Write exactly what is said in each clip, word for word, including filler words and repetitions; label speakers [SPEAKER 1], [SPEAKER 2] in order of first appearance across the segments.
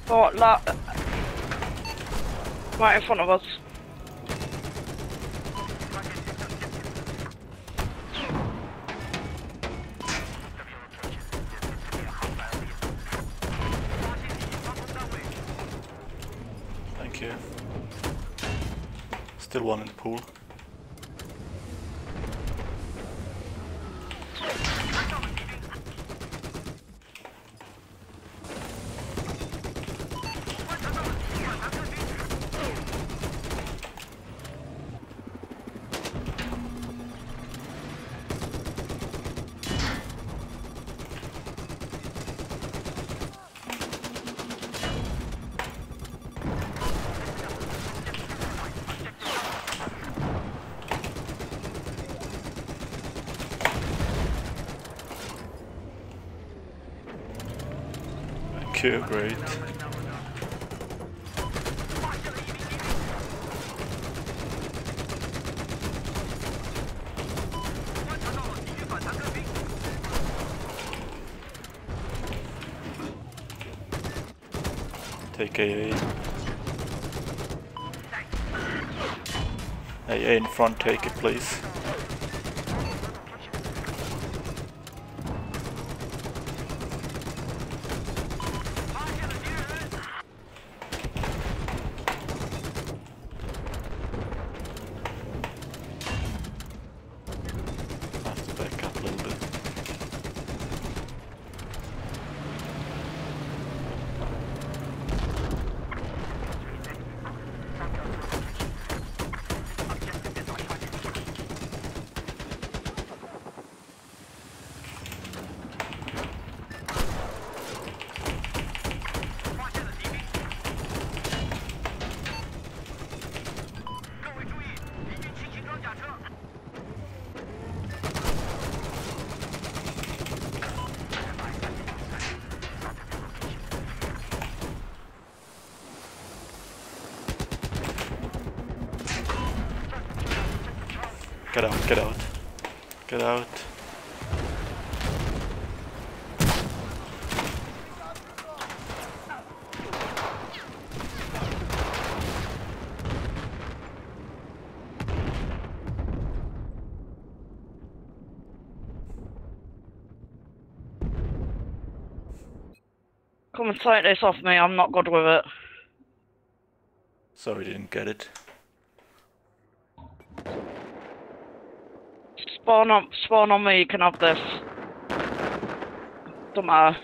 [SPEAKER 1] Oh, la right in front of us.
[SPEAKER 2] Thank you. Still one in the pool. Thank you, great. Take A A. A A in front, take it please. Have to back up a little bit. Get out, get out, get out.
[SPEAKER 1] Come and take this off me, I'm not good with it.
[SPEAKER 2] Sorry, didn't get it.
[SPEAKER 1] Spawn on, spawn on me, you can have this. Don't matter.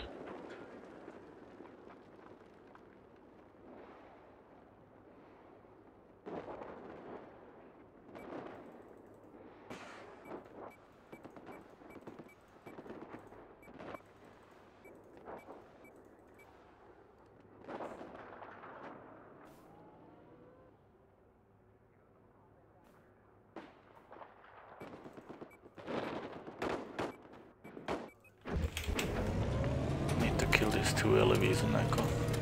[SPEAKER 2] Need to kill these two L E Vs in Echo.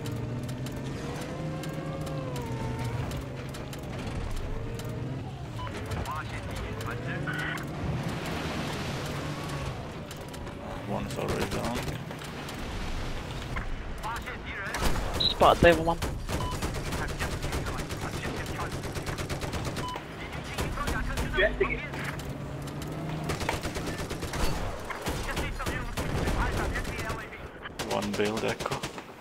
[SPEAKER 2] One is already down.
[SPEAKER 1] Spot the other one.
[SPEAKER 2] One build Echo.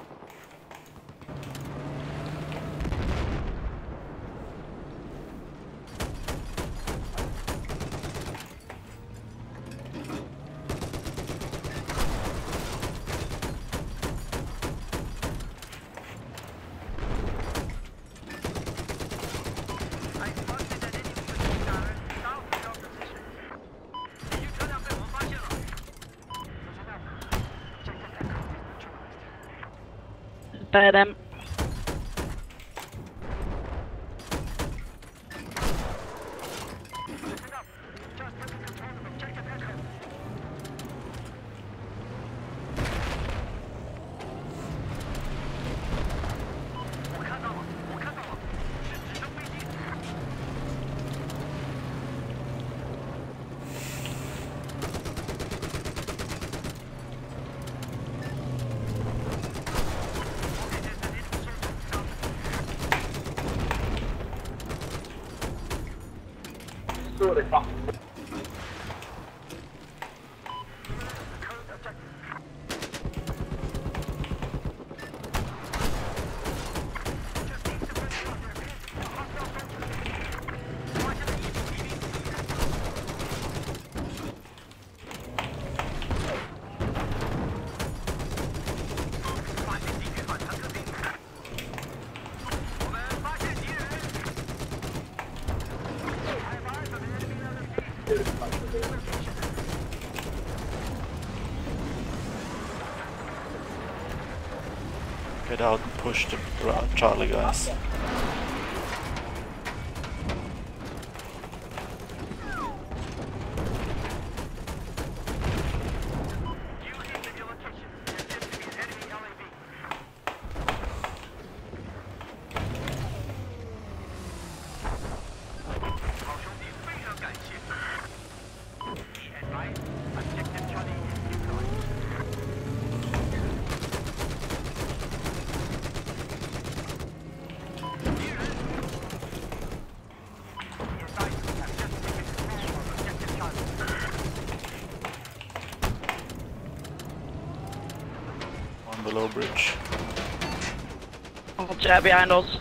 [SPEAKER 1] Bear them.
[SPEAKER 2] Get out and push the Bra- Charlie guys. Below bridge.
[SPEAKER 1] Oh, jet behind us.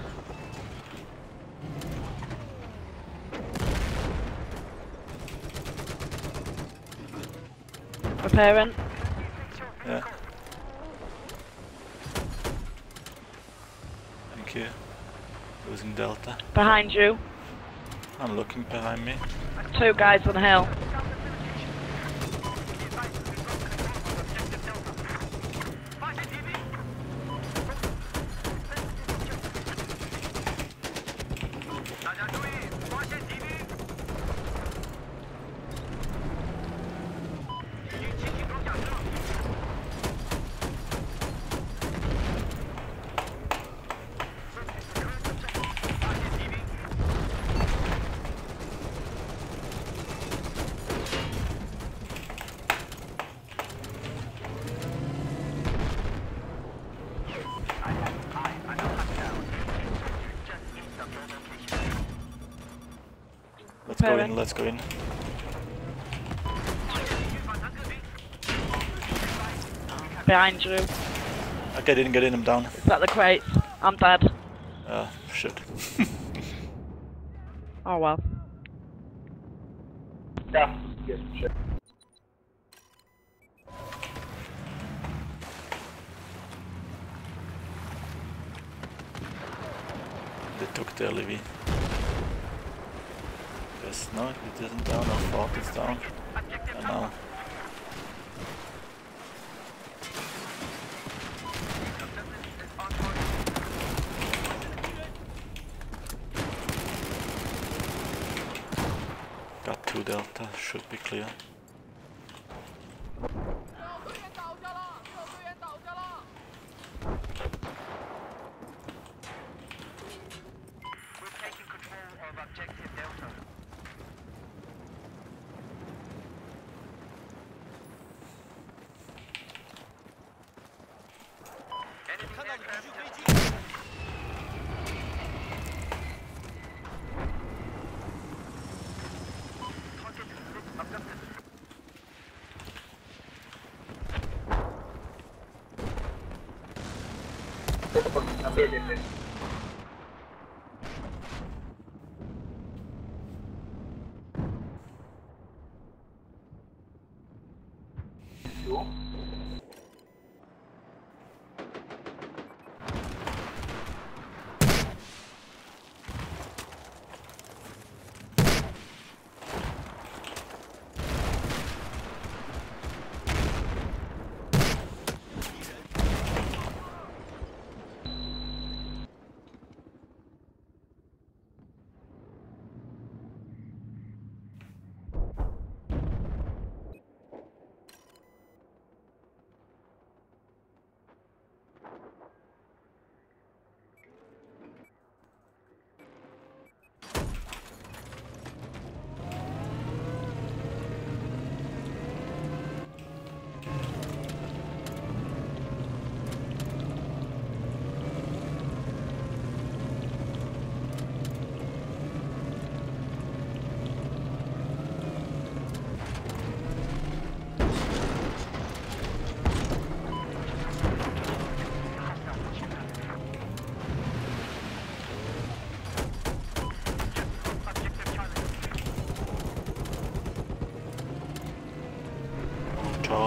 [SPEAKER 1] Repairing.
[SPEAKER 2] Yeah. Thank you. Losing Delta.
[SPEAKER 1] Behind you.
[SPEAKER 2] I'm looking behind me.
[SPEAKER 1] Two guys on the hill.
[SPEAKER 2] Let's go in, let's go in.
[SPEAKER 1] Behind you.
[SPEAKER 2] I get in, get in, I'm down.
[SPEAKER 1] Is that the crates? I'm dead.
[SPEAKER 2] Ah, shit.
[SPEAKER 1] Oh well.
[SPEAKER 3] Yeah, yes, shit.
[SPEAKER 2] They took the L E V. Yes, no, it isn't down, I thought it's down. And now. Got two Delta, should be clear.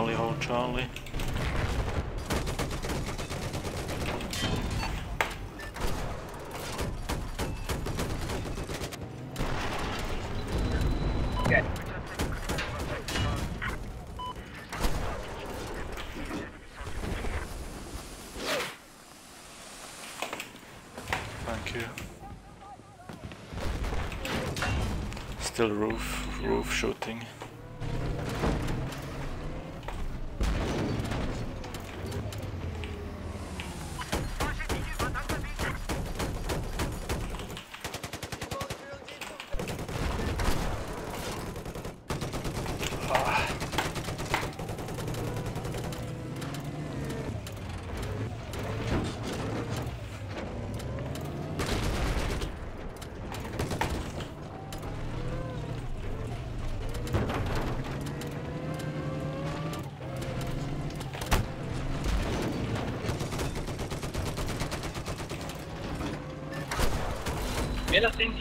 [SPEAKER 2] Charlie, hold Charlie.
[SPEAKER 3] Okay.
[SPEAKER 2] Thank you. Still roof, roof shooting.
[SPEAKER 3] Me la senti.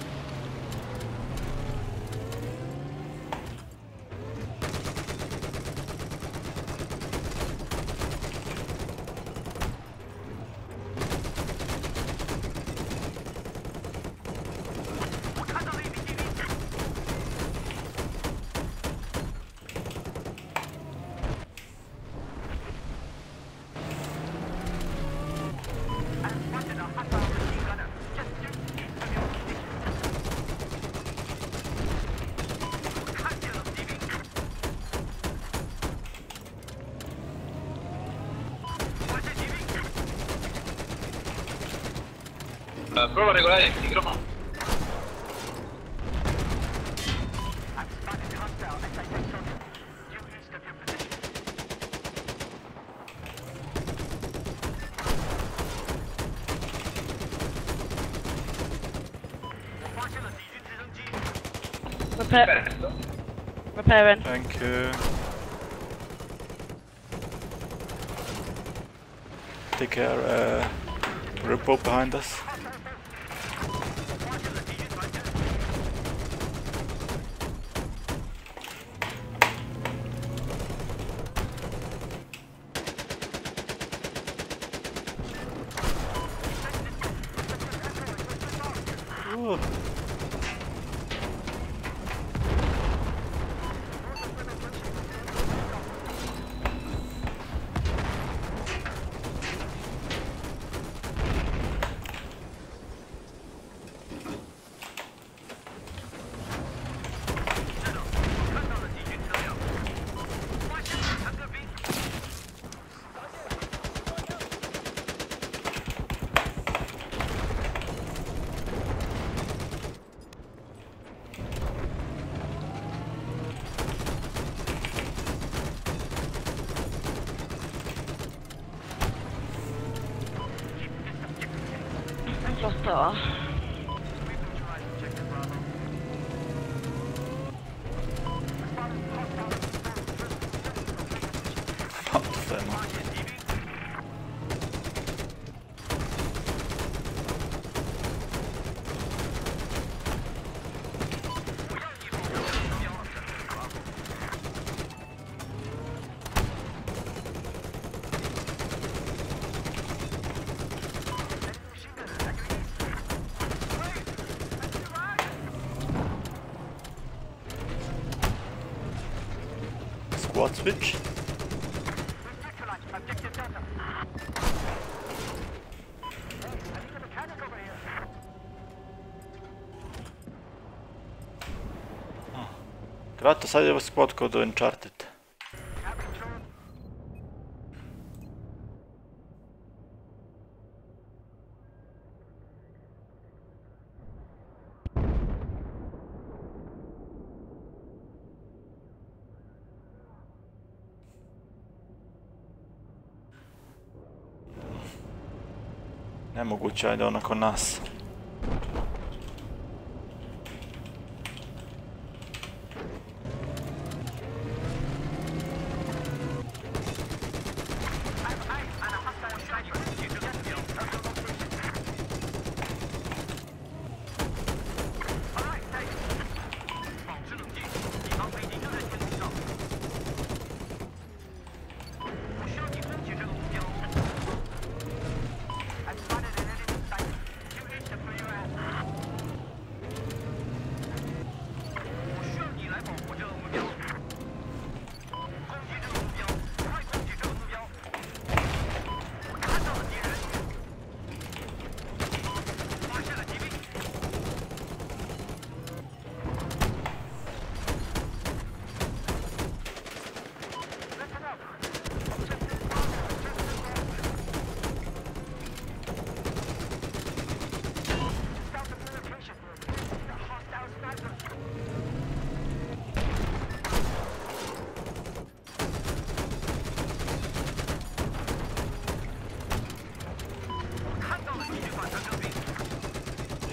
[SPEAKER 3] Uh, prova a regolare il microfono.
[SPEAKER 1] Repair. Repairing.
[SPEAKER 2] Thank you. Take care, uh, Ripple behind us. Ooh.
[SPEAKER 1] Lost star.
[SPEAKER 2] Squad switch. Gratto, sai dove squad code Uncharted. Nemoguće, ajde ona kod nas.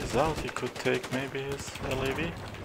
[SPEAKER 2] he's out, he could take maybe his L A V.